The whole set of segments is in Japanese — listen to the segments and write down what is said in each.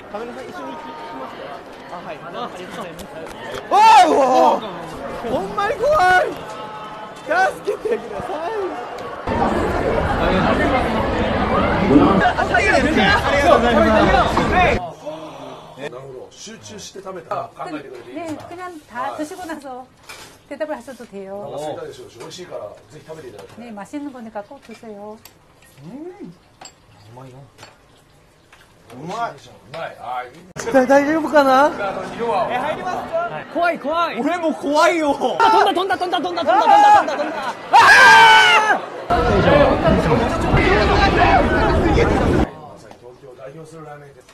カメラさん一緒に行きますか。あ、はい。ありがとうございます。 おお、ほんまに怖い。助けてください。ありがとうございます。 なるほど。集中して食べたら考えてくれていいですか。 그냥 다 드시고 나서 대답을 하셔도 돼요. すいたでしょうし、美味しいからぜひ食べていただきたい。 네, 맛있는 거니까 꼭 드세요. うまい。うまい。あ、いい。 大丈夫かな。 色は。 入りますか。 怖い怖い。俺も怖いよ。 飛んだ。 東京を代表するラーメンです。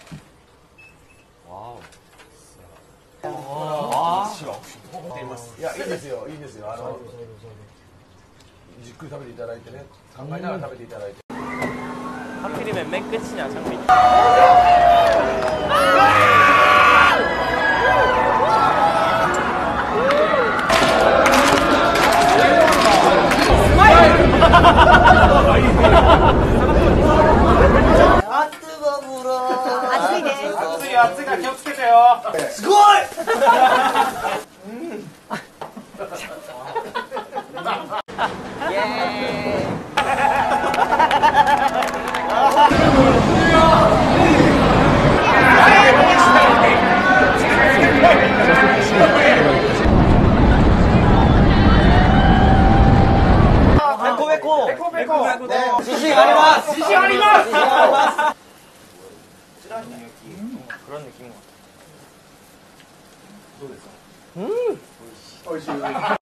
いや、いいですよ、いいですよ。じっくり食べていただいてね、考えながら食べていただいて。 하필이면 맨 끝이냐, 장비. 아 뜨거 불어. 아시네. 아츠가 기억해주세요. すごい。自信あります。 自信あります。 그런 느낌인 것 같아요. どうですか。美味しい。